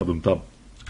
tam.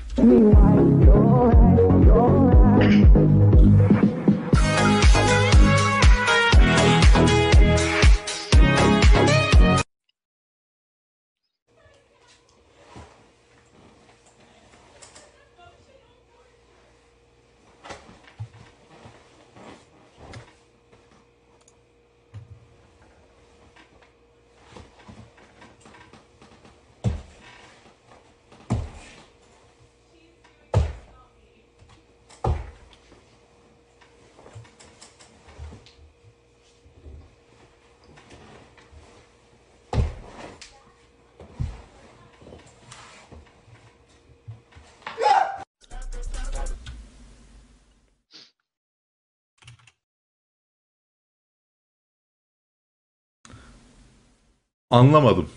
Anlamadım.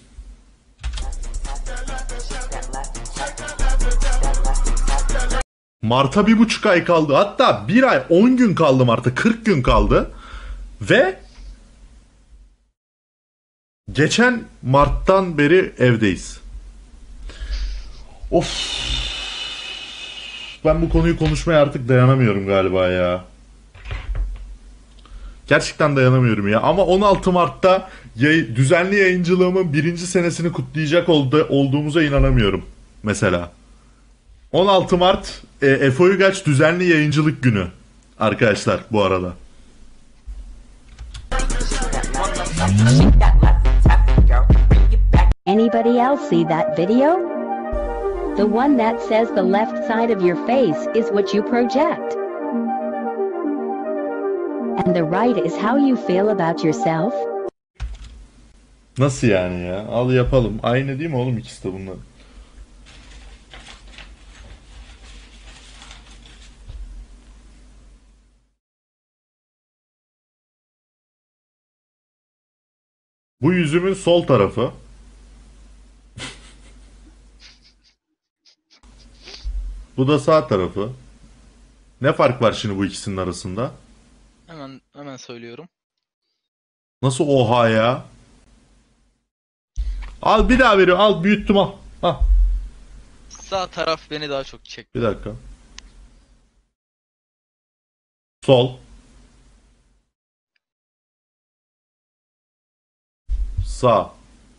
Mart'a 1,5 ay kaldı. Hatta 1 ay 10 gün kaldı Mart'a. 40 gün kaldı. Ve geçen Mart'tan beri evdeyiz. Of. Ben bu konuyu konuşmaya artık dayanamıyorum galiba ya. Gerçekten dayanamıyorum ya. Ama 16 Mart'ta düzenli yayıncılığımın 1. senesini kutlayacak olduğumuza inanamıyorum. Mesela. 16 Mart Efe Uygaç düzenli yayıncılık günü. Arkadaşlar bu arada. Anybody else see that video? The one that says the left side of your face is what you project. And the right is how you feel about yourself. Nasıl yani ya? Al yapalım. Aynı değil mi oğlum ikisi de bunlar? Bu yüzümün sol tarafı. Bu da sağ tarafı. Ne fark var şimdi bu ikisinin arasında? Hemen söylüyorum. Nasıl oha ya? Al bir daha veriyorum. Al büyüttüm al. Al. Sağ taraf beni daha çok çekti. Bir dakika. Sol. Sağ.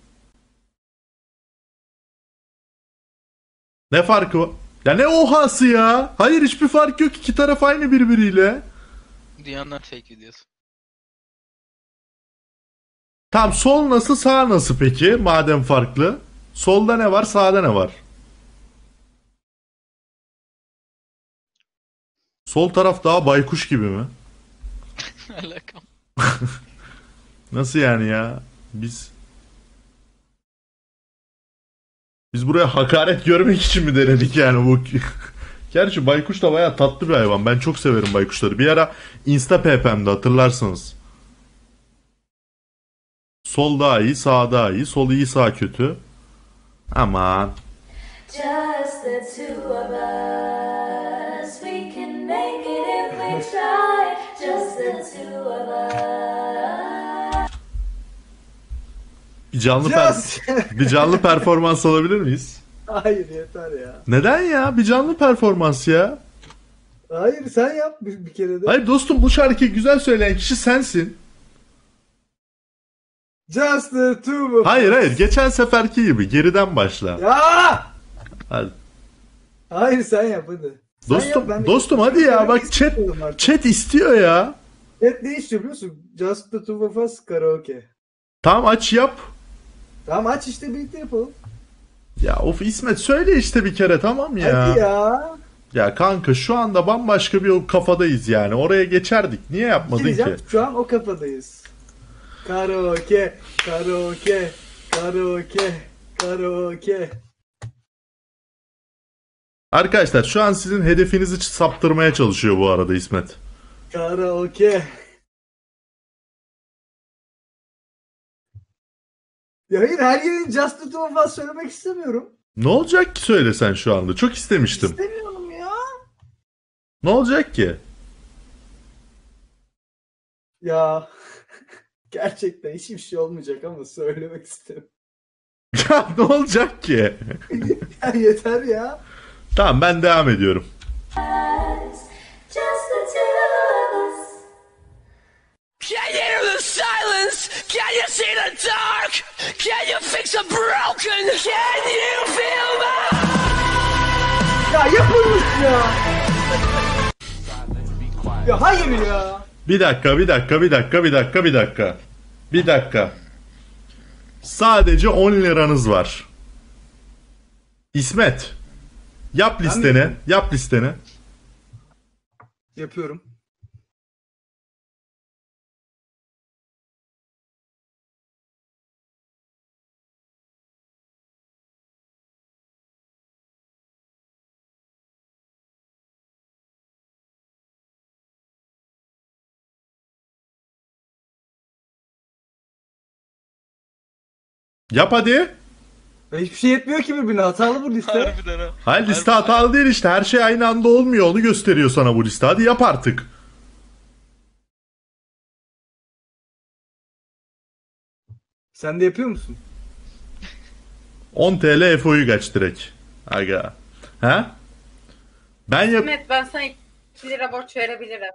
Ne farkı var? Ya ne ohası ya? Hayır hiçbir fark yok. İki taraf aynı birbiriyle. Dünyanın fake videosu. Tamam sol nasıl sağ nasıl peki? Madem farklı. Solda ne var sağda ne var? Sol taraf daha baykuş gibi mi? Alakam. Nasıl yani ya? Biz buraya hakaret görmek için mi denedik yani bu? Gerçi baykuş da bayağı tatlı bir hayvan. Ben çok severim baykuşları. Bir ara Insta PP'mde hatırlarsınız. Sol daha iyi, sağ daha iyi. Sol iyi, sağ kötü. Aman. Just the two of us. We can make it if we try. Just the two of us. Bir canlı performans alabilir miyiz? Hayır yeter ya. Neden ya? Bir canlı performans ya. Hayır sen yap bir kere de. Hayır dostum bu şarkıyı güzel söyleyen kişi sensin. Just the two of us. Hayır geçen seferki gibi geriden başla. Ya! Hadi. Hayır sen yap hadi. Sen Dostum, yap, ben de- dostum hadi ya bak İstemiyorum artık. chat istiyor ya. Chat ne istiyor biliyor musun? Just the two of us karaoke. Tamam aç yap. Tamam aç işte birlikte yapalım. Ya of İsmet söyle işte bir kere tamam ya. Hadi ya. Ya kanka şu anda bambaşka bir kafadayız yani. Oraya geçerdik. Niye yapmadın ki? Diyeceğim, şu an o kafadayız. Karaoke, karaoke, karaoke, karaoke. Arkadaşlar şu an sizin hedefinizi saptırmaya çalışıyor bu arada İsmet. Karaoke. Ya hayır her yerin Just the Two of Us söylemek istemiyorum. Ne olacak ki söylesen şu anda? Çok istemiştim. İstemiyorum ya. Ne olacak ki? Ya gerçekten hiçbir şey olmayacak ama söylemek istedim. Ya ne olacak ki? Ya yeter ya. Tamam ben devam ediyorum. Just the two of us. Can you hear the silence? Can you see the dark? Can you fix a broken? Can you feel my Ya yapılmış ya. Ya hayır ya. Bir dakika. Sadece 10 liranız var. İsmet. Yap listeni. Yapıyorum. Yap hadi. Ya hiçbir şey yetmiyor ki birbirine. Hatalı bu liste. Harbiden ha. Hayır liste hatalı değil işte. Her şey aynı anda olmuyor. Onu gösteriyor sana bu liste. Hadi yap artık. Sen de yapıyor musun? 10 TL FO'yu kaç direkt. Aga. Ha? Ben yap... Mehmet ben sana 2 lira borç verebilirim.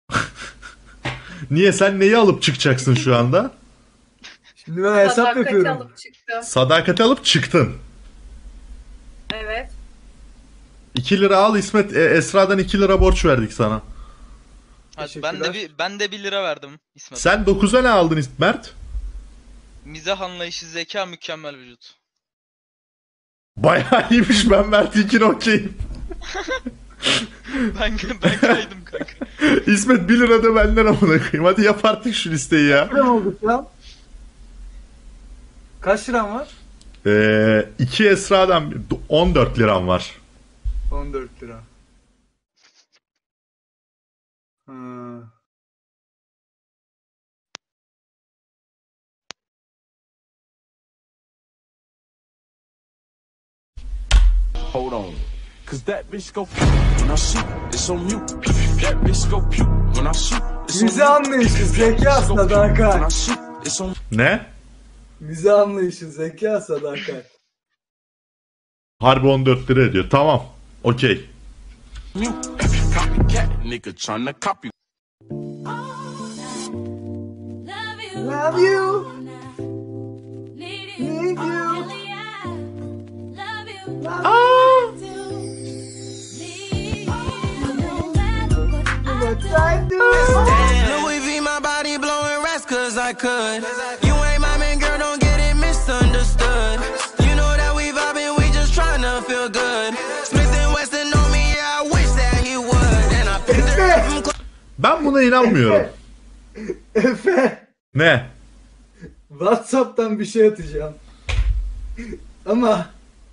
Niye sen neyi alıp çıkacaksın şu anda? Şimdi ben hesap Sadakati Şey yapıyorum. alıp çıktım. Sadakati alıp çıktın. Evet. 2 lira al İsmet. Esra'dan 2 lira borç verdik sana. Hadi ben de Teşekkürler. ben de 1 lira verdim İsmet. Sen 9'a ne aldın Mert? Mizah anlayışı, zeka, mükemmel vücut. Bayağı iyiymiş, ben Mert'inkine okeyim. Ben kaydım kanka. İsmet 1 lira da benden amına koyayım. Hadi yap artık şu listeyi ya. Ne oldu ya? Kaç liram var? 2 Esra'dan 14 liram var. 14 lira. Ha. Hold on. Cause that bitch go when I shoot, it's on mute. That bitch go puke when I shoot, it's on Mizah anlayışı, zeka, When I sadakat. shoot, it's on Ne? Mizah anlayışı, zeka, sadakat. Harbi 14 lira ediyor. Tamam. Okey. mute. Copycat nigga tryna copy. Love you. Need you. What I do. Louis V, my body blowing racks cause I could. You ain't my main girl, don't get it misunderstood. You know that we vibing, we just tryna feel good. Smith and Wesson on me, yeah, I wish that he would. And I picked her up from Ben buna inanmıyorum. Efe. Ne? WhatsApp'tan bir şey atacağım. Ama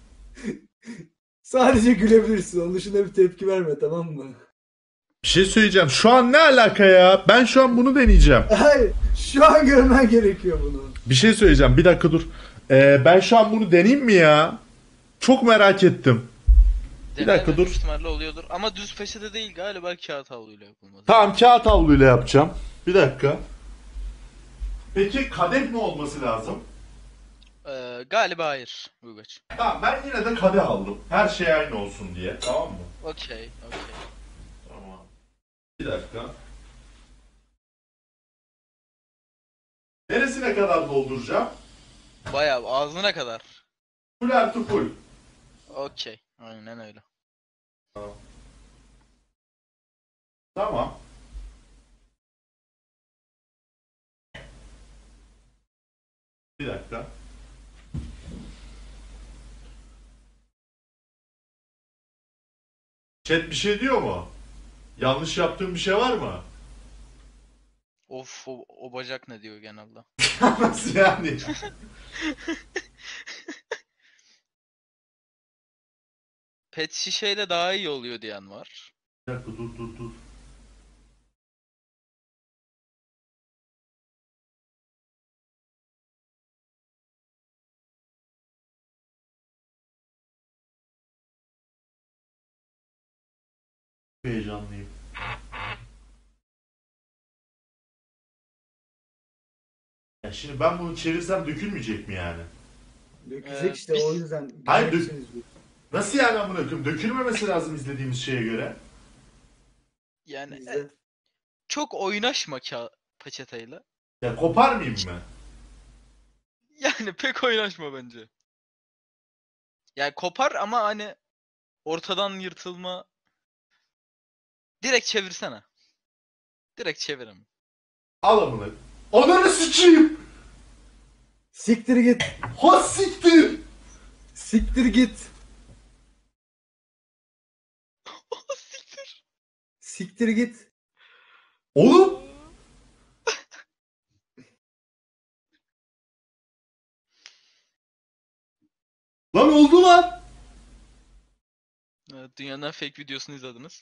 sadece gülebilirsin. Onun dışında bir tepki verme, tamam mı? Bir şey söyleyeceğim. Şu an ne alaka ya? Ben şu an bunu deneyeceğim. Hayır. Şu an görmen gerekiyor bunu. Bir şey söyleyeceğim. Bir dakika dur. Ben şu an bunu deneyeyim mi ya? Çok merak ettim. Bir dakika, dur. Büyük ihtimalle oluyordur. Ama düz peçete değil galiba, kağıt havluyla yapılmadı. Tamam, kağıt havluyla yapacağım. Bir dakika. Peki kadeh mi olması lazım? Galiba hayır Uygaç. Tamam, ben yine de kadeh aldım. Her şey aynı olsun diye. Tamam mı? Okey. Tamam. Bir dakika. Neresine kadar dolduracağım? Bayağı ağzına kadar. Full artı full. Okey. Aynen öyle. Tamam. Bir dakika. Chat bir şey diyor mu? Yanlış yaptığım bir şey var mı? Of o bacak ne diyor genelde. Nasıl yani? Pet şişeyle daha iyi oluyor diyen var. Bir dakika, dur. Heyecanlıyım. Ya şimdi ben bunu çevirsem dökülmeyecek mi yani? Dökecek işte o yüzden. Hayır, göreceksiniz. Nasıl yani amına koyayım? Dökülmemesi lazım izlediğimiz şeye göre. Yani İzle. çok oynaşma peçeteyle. Ya koparmayayım mı? Yani pek oynaşma bence. Yani kopar ama hani ortadan yırtılma. Direkt çevirsene. Direkt çevirim. Al amına. Ananı sıçayım. Siktir git. Ha siktir. Siktir git. Siktir. Siktir git. Oğlum. Lan oldu lan. Evet, dünyanın en fake videosunu izlediniz.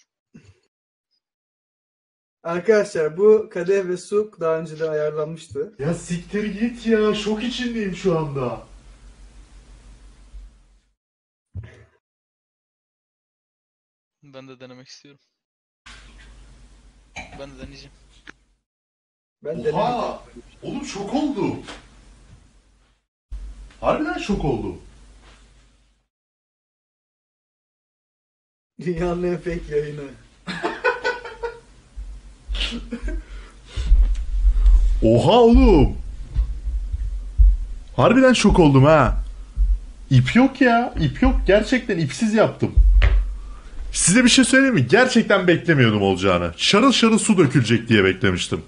Arkadaşlar bu kadeh ve su daha önce de ayarlanmıştı. Ya siktir git ya. Şok içindeyim şu anda. Ben de denemek istiyorum. Ben de deneyeceğim. Ben de Oha. Oğlum şok oldu. Harbiden şok oldu. dünyanın en fake yayını. Oha oğlum. Harbiden şok oldum ha. İp yok ya. İp yok. Gerçekten ipsiz yaptım. Size bir şey söyleyeyim mi? Gerçekten beklemiyordum olacağını. Şarıl şarıl su dökülecek diye beklemiştim.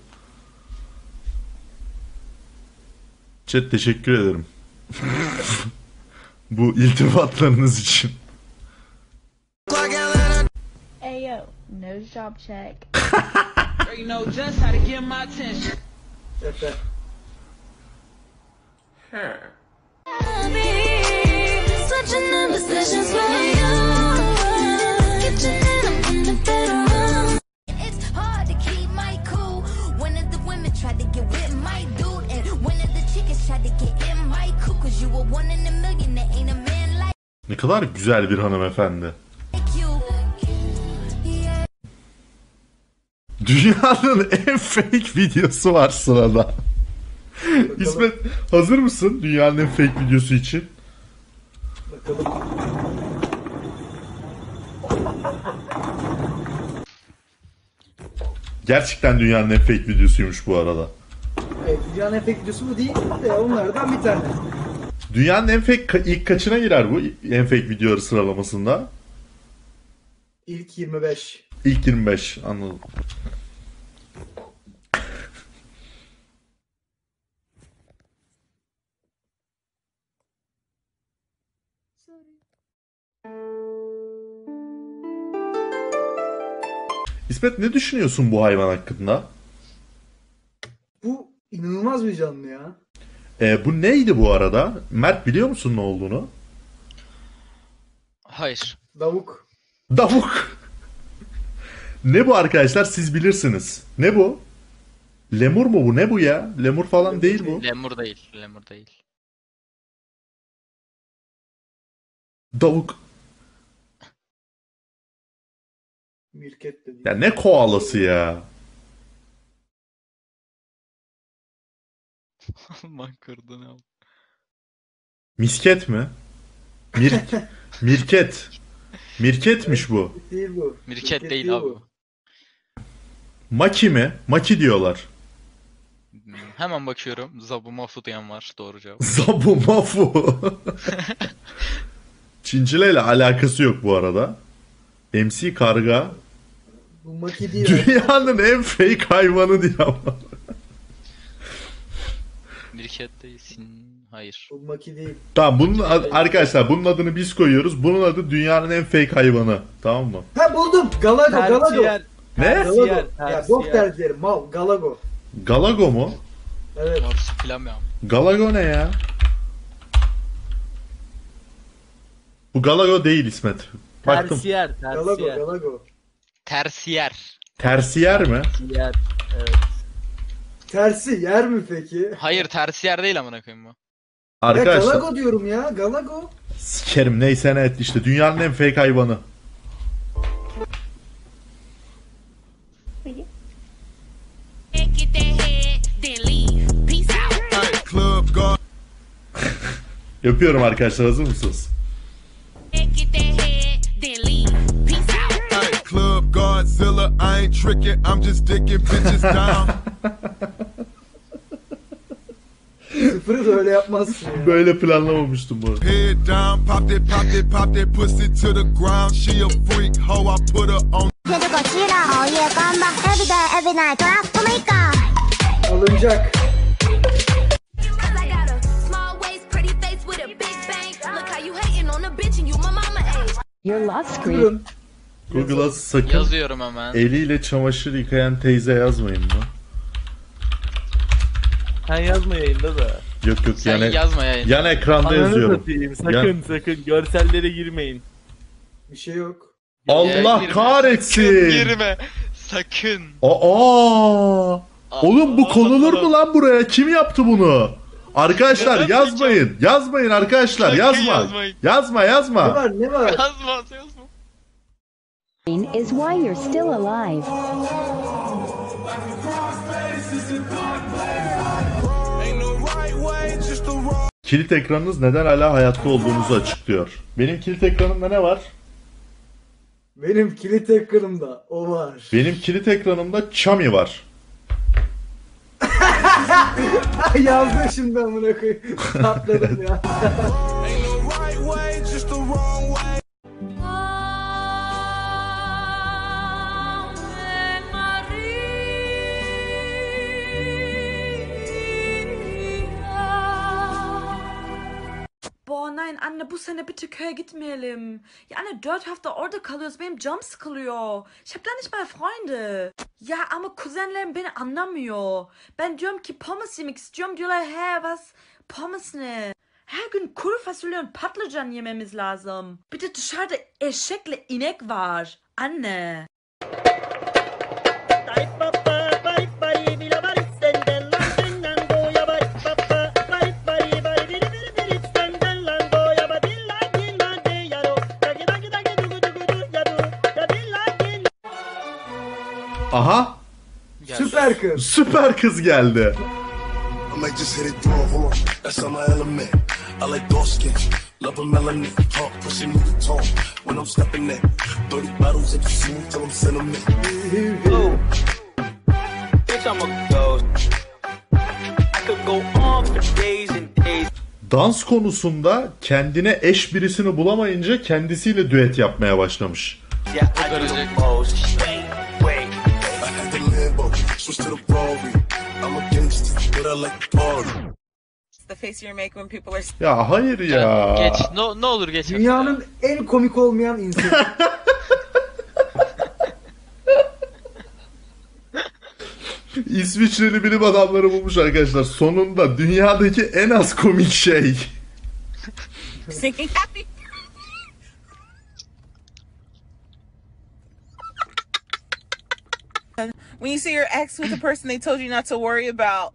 Chat teşekkür ederim. Bu iltifatlarınız için. Hey yo, nose job check. You know just how to get my attention. Efe. Switching the positions for you. Kitchen and I'm in the bedroom. It's hard to keep my cool. One of the women tried to get with my dude, and one of the chickens tried to get in my cool. Cause you were one in a million, there ain't a man like Ne kadar güzel bir hanımefendi. you. Yeah. Dünyanın en fake videosu var sırada. İsmet hazır mısın dünyanın en fake videosu için? Bakalım. Gerçekten dünyanın en fake videosuymuş bu arada. Evet, dünyanın en fake videosu bu değil de onlardan bir tane. Dünyanın en fake ilk kaçına girer bu en fake videoları sıralamasında? İlk 25. İlk 25 anladım. İsmet ne düşünüyorsun bu hayvan hakkında? Bu inanılmaz bir canlı ya. Bu neydi bu arada? Mert biliyor musun ne olduğunu? Hayır. Davuk. Davuk. Ne bu arkadaşlar siz bilirsiniz. Ne bu? Lemur mu bu? Ne bu ya? Lemur falan değil bu. Lemur değil. Lemur değil. Davuk. Mirket de değil. Ya ne koalası ya? Aman kırdın abi. Misket mi? Mirket. Mirketmiş bu. Değil bu. Mirket değil abi. bu. Maki mi? Maki diyorlar. Hemen bakıyorum. Zabu Mafu diyen var. Doğru cevap. Zabu mafu. Çincileyle alakası yok bu arada. MC Karga. Bu Maki değil. Dünyanın en fake hayvanı diyor ama. Mirket değilsin. Hayır. Bu Maki değil. Tamam arkadaşlar bunun adını biz koyuyoruz. Bunun adı dünyanın en fake hayvanı. Tamam mı? Ha buldum. Galago. Galago. Ne? Galago. Ya bok tercileri. Mal. Galago. Galago mu? Evet. Morsu filan ya. Galago ne ya? Bu Galago değil İsmet. Baktım. Tersiyer. Galago. Galago. Tersiyer. Tersiyer mi? Tersiyer. Evet. Tersi yer mi peki? Hayır tersiyer değil amına koyayım bu. Ya Arkadaşlar Galago diyorum ya. Galago. sikerim neyse ne et işte dünyanın en fake hayvanı. Yapıyorum arkadaşlar, hazır mısınız? Hey, Club Godzilla, I ain't tricking, I'm just digging bitches down. Sıfırı da öyle yapmazsın ya. Böyle planlamamıştım bunu. Head down, pop that pussy to the ground. She a freak, hoe, I put her on. Alınacak. Your lock screen. Durun. Google'a sakın Yazıyorum hemen. eliyle çamaşır yıkayan teyze yazmayın mı? Sen yazma yayında da. Yok yok, Sen yani yazma yayın. yan ekranda Ananı yazıyorum. satayım. Sakın görsellere girmeyin. Bir şey yok. Allah Girme, kahretsin. Sakın girme. Sakın. Aa! Oğlum bu konulur mu lan buraya? Kim yaptı bunu? Arkadaşlar Neden yazmayın. Yazmayın arkadaşlar. Sakın yazma. yazmayın. Yazma Ne yazma. var ne var? Yazma. Is why you're still alive. Ain't no right way, just the wrong. Kilit ekranınız neden hala hayatta olduğunuzu açıklıyor. Benim kilit ekranımda ne var? Benim kilit ekranımda o var. Benim kilit ekranımda Chami var. Yazdı şimdi amına koyayım. Patladım ya. Ain't no right way, just the wrong way. Boah nein anne bu sene bitte köye gitmeyelim. Ya anne dört hafta orada kalıyoruz benim canım sıkılıyor. Ich hab da nicht mal Freunde. Ya ama kuzenlerim beni anlamıyor. Ben diyorum ki pommes yemek istiyorum diyorlar he was pommes ne? Her gün kuru fasulye und patlıcan yememiz lazım. Bir de dışarıda eşekle inek var. Anne. Aha! Süper kız. Süper kız geldi. I might just hit it through, hold on, that's on my element. I like dark skin, love a melanin. Talk, pussy, move the tone when I'm stepping in. 30 bottles of smooth till I'm sentiment. Bitch I'm a ghost. I could go on for days and days. Dans konusunda kendine eş birisini bulamayınca kendisiyle düet yapmaya başlamış. Yeah, I do the most. Wait. I had the Lambo, switch to the Rory. I'm a gangster, but I like to party. The face you make when people are Ya hayır ya. Geç. Ne olur geç. Dünyanın en komik olmayan insanı. İsviçreli bilim adamları bulmuş arkadaşlar. Sonunda dünyadaki en az komik şey. singing happy. When you see your ex with a person they told you not to worry about.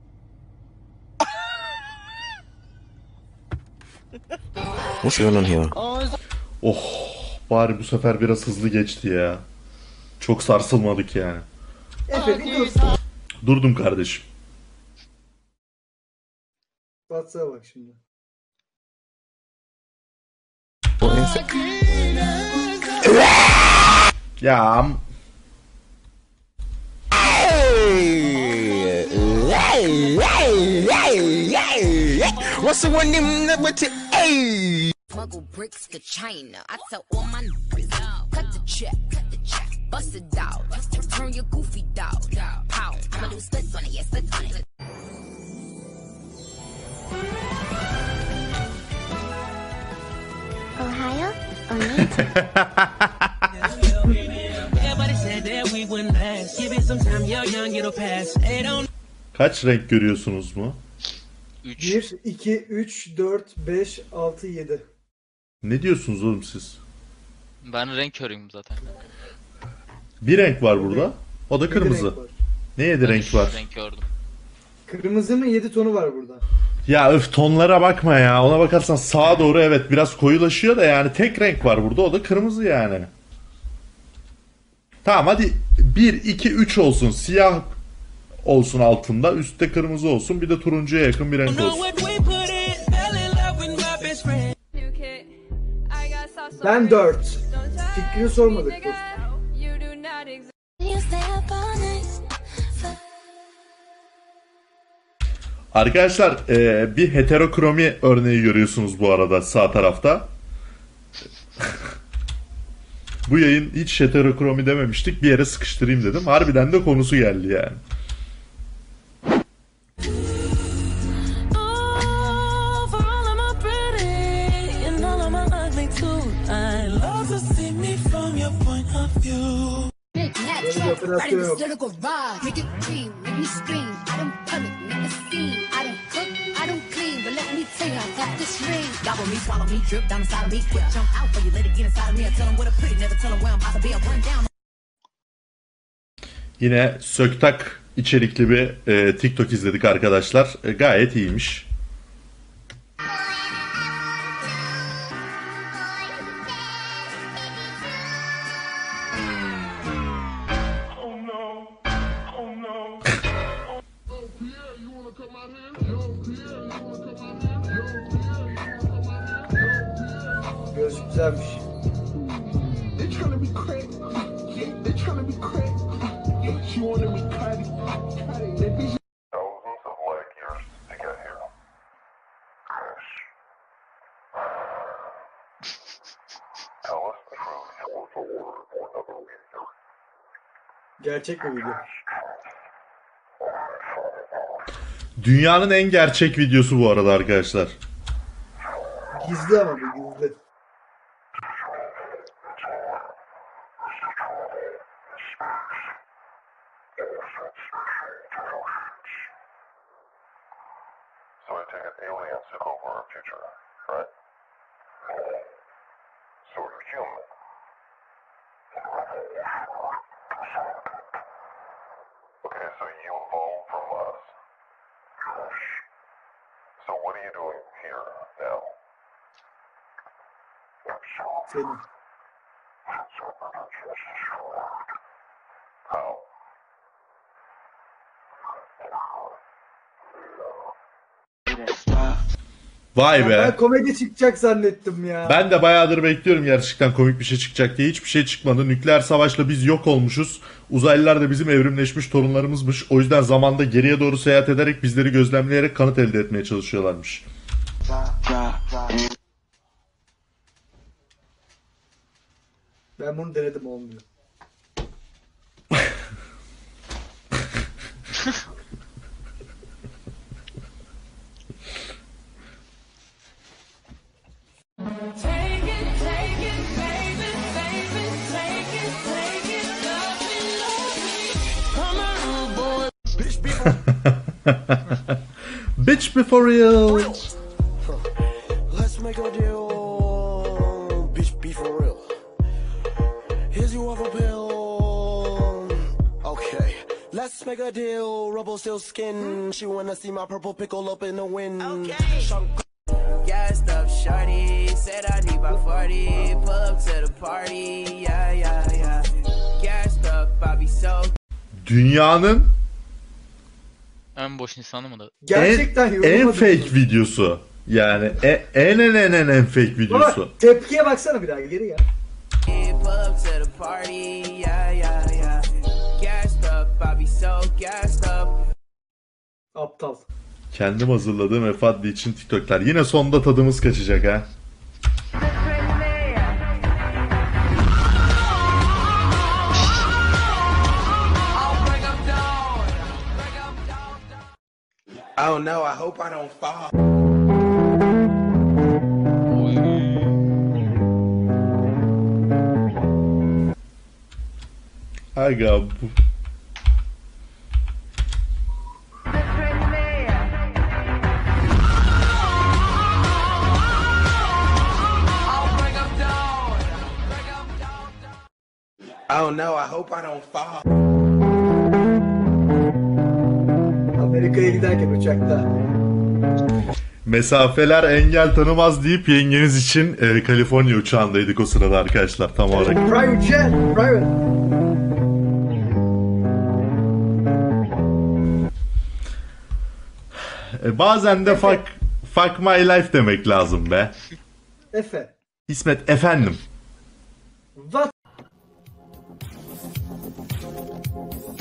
What's going on here? Oh, bari bu sefer biraz hızlı geçti ya. Çok sarsılmadık yani. Efe bir dur. Durdum kardeşim. WhatsApp'a bak şimdi. Ya What's the one name with it? Hey! Smuggle bricks to China. I tell all my niggas, cut the check, bust it out, turn your goofy dog, pow. I'ma do splits on it, yeah, splits on it. Ohio? kaç renk görüyorsunuz mu? 3. 1, 2, 3, 4, 5, 6, 7. Ne diyorsunuz oğlum siz? Ben renk körüyüm zaten. Bir renk var burada. O da kırmızı. Ne 7 renk Üç var? renk gördüm. Kırmızının 7 tonu var burada. Ya öf, tonlara bakma ya. Ona bakarsan sağa doğru evet biraz koyulaşıyor da yani tek renk var burada. O da kırmızı yani. Tamam hadi 1, 2, 3 olsun. Siyah olsun altında. Üstte kırmızı olsun. Bir de turuncuya yakın bir renk olsun. Ben 4. Fikrini sormadık dostum. You stay up all night. Arkadaşlar bir heterokromi örneği görüyorsunuz bu arada sağ tarafta. Bu yayın hiç heterokromi dememiştik. Bir yere sıkıştırayım dedim. Harbiden de konusu geldi yani. Oh, for all of my pretty and all of my ugly too. I love to see me from your point of view. Böyle bir operasyon yok. Yine söktak içerikli bir TikTok izledik arkadaşlar. Gayet iyiymiş. Gözlük güzelmiş. Gerçek mi video? Dünyanın en gerçek videosu bu arada arkadaşlar. Gizli ama bu gizli. So I take it aliens took over our future, right? So we're human. Okay, so you evolved from us. So what are you doing here now? Senin. How? Vay be. Ben komedi çıkacak zannettim ya. Ben de bayağıdır bekliyorum gerçekten komik bir şey çıkacak diye. Hiçbir şey çıkmadı. Nükleer savaşla biz yok olmuşuz. Uzaylılar da bizim evrimleşmiş torunlarımızmış. O yüzden zamanda geriye doğru seyahat ederek bizleri gözlemleyerek kanıt elde etmeye çalışıyorlarmış. Ben bunu denedim, olmuyor. Bitch be for real. Let's make a deal, bitch, be for real. Here's you off a pill. Okay, let's make a deal. Rubble still skin. She wanna see my purple pickle up in the wind. Okay. Gassed up, shorty. Said I need my 40. Pull up to the party. Yeah, yeah, yeah. Gassed up, I be so. Dünyanın En boş insanı mı da? Gerçekten en yorulmadım. fake videosu. Yani en fake videosu. Baba tepkiye baksana bir daha, geri ya. Pull up to the party. Yeah, yeah, yeah. Gassed up, I be so gassed up. Aptal. Kendim hazırladığım Efadli için TikTok'lar. Yine sonda tadımız kaçacak ha. Oh no, I hope I don't fall. Aga bu. Oh no, I hope I don't fall. Amerika'ya giderken uçakta. Mesafeler engel tanımaz deyip yengeniz için Kaliforniya uçağındaydık o sırada arkadaşlar tam olarak. Private jet, private. Bazen de fuck my life demek lazım be. Efe. İsmet efendim. What?